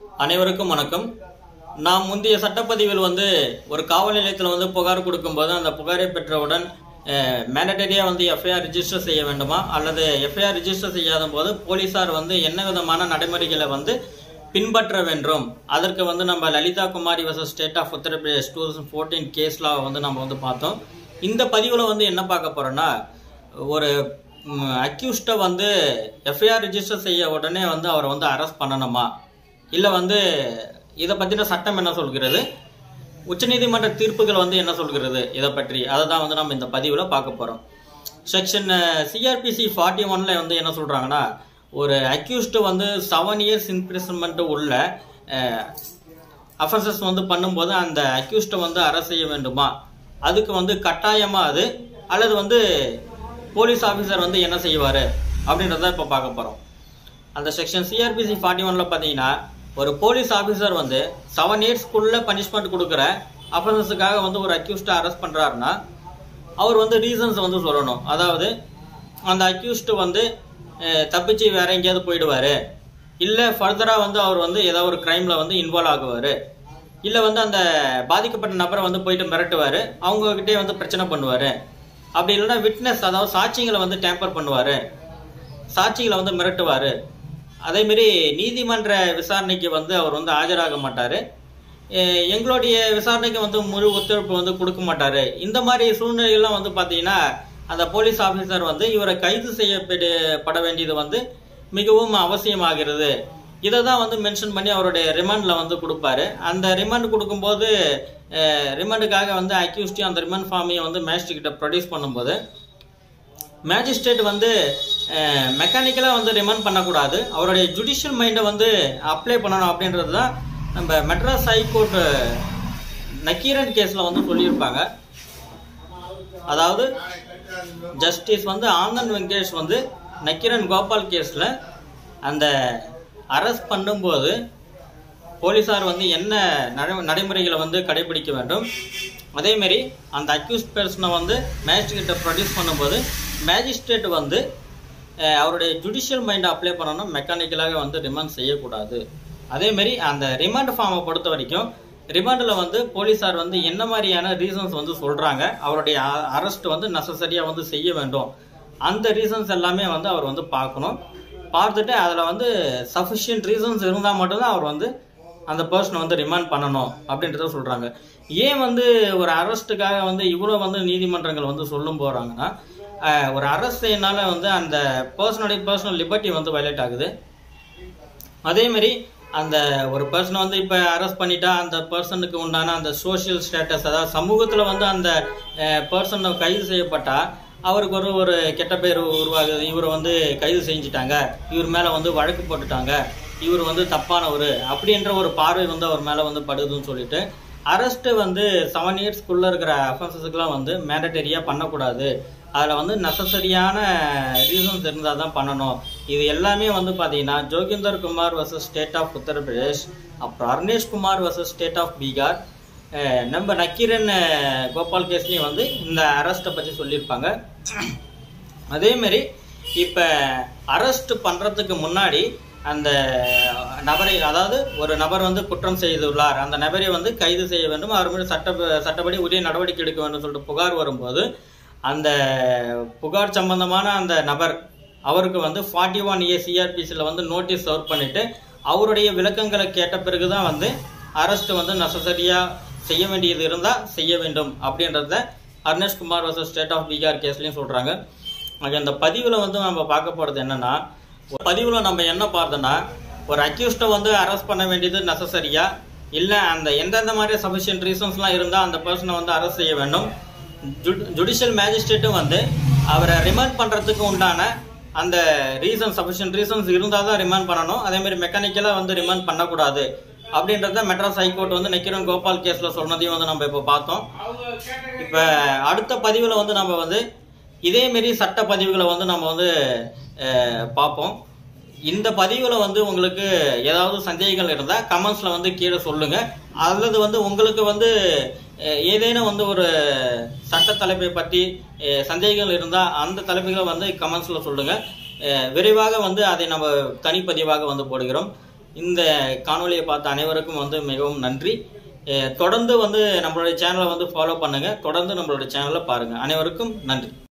அனைவருக்கும் வணக்கம். நாம் முந்தைய சட்டப்பதிவில் ஒரு காவல் நிலையத்தில் புகார் கொடுக்கும்போது அந்த புகாரை பெற்றவுடன் மேண்டட்டரியாக எஃப்ஐஆர் ரிஜிஸ்டர் செய்ய வேண்டுமா அல்லது எஃப்ஐஆர் ரிஜிஸ்டர் செய்யாத போது போலீஸார் என்ன விதமான நடைமுறைகளை பின்பற்ற வேண்டும். அதற்கு நம்ம Lalita Kumari versus State of Uttar Pradesh 2014 கேஸ்ல நம்ம பார்த்தோம். இந்த பதிவில் என்ன பார்க்க போறோம்னா, ஒரு அக்யூஸ்டை எஃப்ஐஆர் ரிஜிஸ்டர் செய்ய உடனே அவரை அரெஸ்ட் பண்ணணுமா, இல்லை இதை பற்றின சட்டம் என்ன சொல்கிறது, உச்சநீதிமன்ற தீர்ப்புகள் என்ன சொல்கிறது, இதை பற்றி அதை தான் நம்ம இந்த பதிவில் பார்க்க போகிறோம். செக்ஷன் சிஆர்பிசி 41 என்ன சொல்கிறாங்கன்னா, ஒரு அக்யூஸ்டு 7 years இம்ப்ரிசன்மெண்ட் உள்ள அஃபென்சஸ் பண்ணும்போது அந்த அக்யூஸ்டை அரெஸ்ட் செய்ய வேண்டுமா, அதுக்கு கட்டாயமாக அது அல்லது போலீஸ் ஆஃபீஸர் என்ன செய்வார் அப்படின்றத இப்போ பார்க்க போகிறோம். அந்த செக்ஷன் சிஆர்பிசி 41 பார்த்தீங்கன்னா, ஒரு போலீஸ் ஆஃபீஸர் 7 yearsக்குள்ள பனிஷ்மெண்ட் கொடுக்குற அஃபென்சஸுக்காக ஒரு அக்யூஸ்டை அரெஸ்ட் பண்ணுறாருன்னா அவர் ரீசன்ஸ் சொல்லணும். அதாவது அந்த அக்யூஸ்டு தப்பிச்சு வேற எங்கேயாவது போயிடுவார், இல்லை ஃபர்தராக அவர் ஏதாவது ஒரு கிரைமில் இன்வால்வ் ஆகுவார், இல்லை அந்த பாதிக்கப்பட்ட நபரை போயிட்டு மிரட்டுவார், அவங்கக்கிட்டே பிரச்சனை பண்ணுவார், அப்படி இல்லைன்னா விட்னஸ் அதாவது சாட்சிகளை டேம்பர் பண்ணுவார், சாட்சிகளை மிரட்டுவார், அதேமாரி நீதிமன்ற விசாரணைக்கு அவர் ஆஜராக மாட்டார், எங்களுடைய விசாரணைக்கு முழு ஒத்துழைப்பு கொடுக்க மாட்டார். இந்த மாதிரி சூழ்நிலைகள்லாம் பார்த்தீங்கன்னா அந்த போலீஸ் ஆஃபீஸர் இவரை கைது செய்யப்பட வேண்டியது மிகவும் அவசியமாகிறது. இதை தான் மென்ஷன் பண்ணி அவருடைய ரிமாண்டில் கொடுப்பாரு. அந்த ரிமாண்ட் கொடுக்கும்போது ரிமாண்டுக்காக அக்யூஸ்டையும் அந்த ரிமாண்ட் ஃபார்மையும் மேஜிஸ்ட்ரேட் ப்ரொடியூஸ் பண்ணும்போது மேஜிஸ்ட்ரேட் மெக்கானிக்கலாக ரிமாண்ட் பண்ணக்கூடாது, அவருடைய ஜுடிஷியல் மைண்டை அப்ளை பண்ணணும் அப்படின்றது தான் நம்ம மெட்ராஸ் ஹைகோர்ட் நக்கீரன் கேஸில் சொல்லியிருப்பாங்க. அதாவது ஜஸ்டிஸ் ஆனந்த் வெங்கடேஷ் நக்கீரன் கோபால் கேஸில் அந்த அரெஸ்ட் பண்ணும்போது போலீஸார் என்ன நடைமுறைகளை கடைபிடிக்க வேண்டும், அதேமாரி அந்த அக்யூஸ்ட் பர்சனை மேஜிஸ்ட்ரேட்டை ப்ரொடியூஸ் பண்ணும்போது மேஜிஸ்ட்ரேட் அவருடைய ஜுடிஷியல் மைண்டை அப்ளை பண்ணணும், மெக்கானிக்கலாக ரிமாண்ட் செய்யக்கூடாது. அதேமாரி அந்த ரிமாண்ட் ஃபார்மை பொறுத்த வரைக்கும் ரிமாண்டில் போலீஸார் என்ன மாதிரியான ரீசன்ஸ் சொல்கிறாங்க, அவருடைய அரெஸ்ட் நெசசரியாக செய்ய வேண்டும், அந்த ரீசன்ஸ் எல்லாமே அவர் பார்க்கணும். பார்த்துட்டு அதில் சஃபிஷியன்ட் ரீசன்ஸ் இருந்தால் மட்டும்தான் அவர் அந்த பர்சனை ரிமாண்ட் பண்ணணும் அப்படின்றத சொல்கிறாங்க. ஏன் ஒரு அரெஸ்ட்டுக்காக இவ்வளோ நீதிமன்றங்கள் சொல்லும் போகிறாங்கன்னா, ஒரு அரெஸ்ட் செய்யனால அந்த பர்சனுடைய பர்சனல் லிபர்ட்டி வயலேட் ஆகுது. அதேமாரி அந்த ஒரு பர்சனை இப்போ அரெஸ்ட் பண்ணிட்டா அந்த பர்சனுக்கு உண்டான அந்த சோஷியல் ஸ்டேட்டஸ், அதாவது சமூகத்தில் அந்த பர்சனை கைது செய்யப்பட்டா அவருக்கு ஒரு கெட்ட பேர் உருவாகுது, இவரை கைது செஞ்சுட்டாங்க, இவர் மேலே வழக்கு போட்டுட்டாங்க, இவர் தப்பானவர் அப்படின்ற ஒரு பார்வை அவர் மேலே படுதுன்னு சொல்லிட்டு அரெஸ்ட்டு 7 yearsக்குள்ளே இருக்கிற அஃபென்சஸுக்கெலாம் மேண்டட்டரியாக பண்ணக்கூடாது, அதில் நெசசரியான ரீசன்ஸ் இருந்தால் தான் பண்ணணும். இது எல்லாமே பார்த்தீங்கன்னா Joginder Kumar versus State of Uttar Pradesh, அப்புறம் Arnesh Kumar versus State of Bihar, நம்ம நக்கீரன் கோபால் கேஸ்லேயும் இந்த அரெஸ்ட்டை பற்றி சொல்லியிருப்பாங்க. அதேமாரி இப்போ அரெஸ்ட் பண்ணுறதுக்கு முன்னாடி அந்த நபரை, அதாவது ஒரு நபர் குற்றம் செய்துள்ளார், அந்த நபரை கைது செய்ய வேண்டும், அவர் மீது சட்டப்படி உரிய நடவடிக்கை எடுக்க வேண்டும் சொல்லிட்டு புகார் வரும்போது அந்த புகார் சம்பந்தமான அந்த நபர் அவருக்கு 41A சிஆர்பிசியில் நோட்டீஸ் சர்வ் பண்ணிவிட்டு அவருடைய விளக்கங்களை கேட்ட பிறகு தான் அரெஸ்ட் நெசசரியாக செய்ய வேண்டியது இருந்தால் செய்ய வேண்டும் அப்படின்றத Arnesh Kumar versus State of Bihar கேஸ்லையும் சொல்கிறாங்க. அந்த பதிவில் நம்ம பார்க்க போகிறது என்னென்னா, பதிவில் நம்ம என்ன பார்த்தோன்னா, ஒரு அக்யூஸ்டை அரெஸ்ட் பண்ண வேண்டியது நெசசரியா, இல்லை அந்த எந்தெந்த மாதிரி சஃபிஷியன்ட் ரீசன்ஸ்லாம் இருந்தால் அந்த பர்சனை அரெஸ்ட் செய்ய வேண்டும், ஜுடிஷியல் மேஜிஸ்ட்ரேட்டும் அவரை ரிமாண்ட் பண்ணுறதுக்கு உண்டான அந்த ரீசன் சஃபிஷியன்ட் ரீசன்ஸ் இருந்தால் தான் ரிமாண்ட் பண்ணணும், அதேமாதிரி மெக்கானிக்கலாக ரிமாண்ட் பண்ணக்கூடாது அப்படின்றத மெட்ராஸ் ஹைகோர்ட் நக்கீரன் கோபால் கேஸில் சொன்னதையும் நம்ம இப்போ பார்த்தோம். இப்போ அடுத்த பதிவில் நம்ம இதேமாரி சட்ட பதிவுகளை நம்ம பார்ப்போம். இந்த பதிவில் உங்களுக்கு ஏதாவது சந்தேகங்கள் இருந்தால் கமெண்ட்ஸில் கீழே சொல்லுங்கள், அல்லது உங்களுக்கு ஏதேனும் ஒரு சட்ட தலைப்பை பற்றி சந்தேகங்கள் இருந்தால் அந்த தலைப்புகளை கமெண்ட்ஸில் சொல்லுங்கள். விரைவாக அதை நம்ம தனிப்பதிவாக போடுகிறோம். இந்த காணொலியை பார்த்த அனைவருக்கும் வந்து மிகவும் நன்றி. தொடர்ந்து வந்து நம்மளுடைய சேனலை வந்து ஃபாலோ பண்ணுங்க. தொடர்ந்து நம்மளுடைய சேனலை பாருங்க. அனைவருக்கும் நன்றி.